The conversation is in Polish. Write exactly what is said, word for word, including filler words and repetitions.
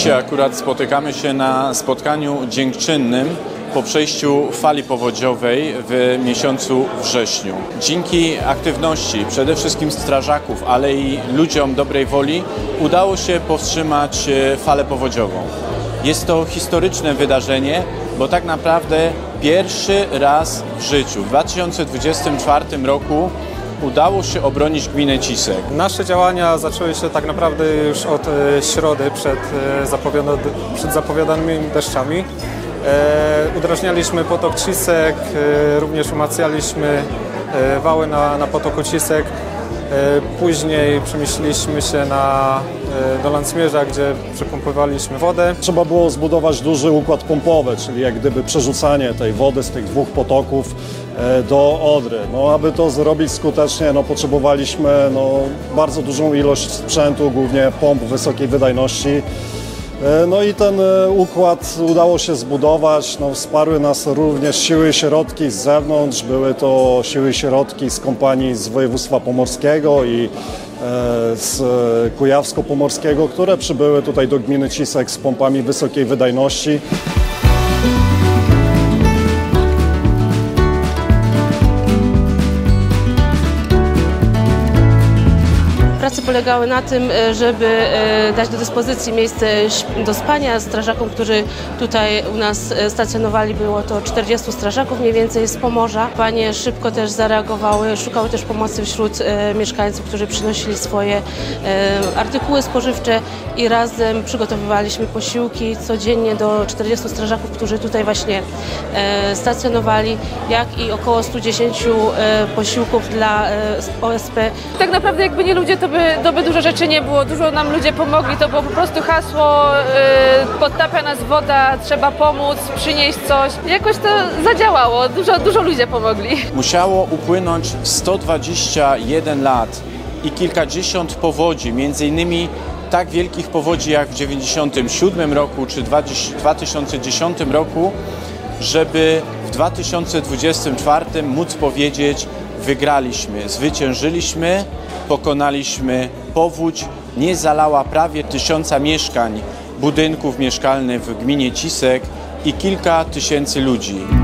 Dzisiaj akurat spotykamy się na spotkaniu dziękczynnym po przejściu fali powodziowej w miesiącu wrześniu. Dzięki aktywności przede wszystkim strażaków, ale i ludziom dobrej woli udało się powstrzymać falę powodziową. Jest to historyczne wydarzenie, bo tak naprawdę pierwszy raz w życiu w dwa tysiące dwudziestym czwartym roku udało się obronić gminę Cisek. Nasze działania zaczęły się tak naprawdę już od środy przed, zapowiada, przed zapowiadanymi deszczami. E, udrażnialiśmy potok Cisek, e, również umacnialiśmy e, wały na, na potoku Cisek. E, później przemieściliśmy się na, e, do Landzmierza, gdzie przepompowaliśmy wodę. Trzeba było zbudować duży układ pompowy, czyli jak gdyby przerzucanie tej wody z tych dwóch potoków e, do Odry. No, aby to zrobić skutecznie, no, potrzebowaliśmy no, bardzo dużą ilość sprzętu, głównie pomp wysokiej wydajności. No i ten układ udało się zbudować. No, wsparły nas również siły i środki z zewnątrz. Były to siły i środki z kompanii z województwa pomorskiego i z kujawsko-pomorskiego, które przybyły tutaj do gminy Cisek z pompami wysokiej wydajności. Prace polegały na tym, żeby dać do dyspozycji miejsce do spania strażakom, którzy tutaj u nas stacjonowali. Było to czterdziestu strażaków mniej więcej z Pomorza. Panie szybko też zareagowały, szukały też pomocy wśród mieszkańców, którzy przynosili swoje artykuły spożywcze i razem przygotowywaliśmy posiłki codziennie do czterdziestu strażaków, którzy tutaj właśnie stacjonowali, jak i około stu dziesięciu posiłków dla O S P. Tak naprawdę jakby nie ludzie, to by, to by dużo rzeczy nie było, dużo nam ludzie pomogli, to było po prostu hasło, yy, podtapia nas woda, trzeba pomóc, przynieść coś. Jakoś to zadziałało, dużo, dużo ludzie pomogli. Musiało upłynąć sto dwadzieścia jeden lat i kilkadziesiąt powodzi, między innymi tak wielkich powodzi jak w dziewięćdziesiątym siódmym roku czy dwa tysiące dziesiątym roku, żeby w dwa tysiące dwudziestym czwartym móc powiedzieć: wygraliśmy, zwyciężyliśmy, pokonaliśmy powódź, nie zalała prawie tysiąca mieszkań, budynków mieszkalnych w gminie Cisek i kilka tysięcy ludzi.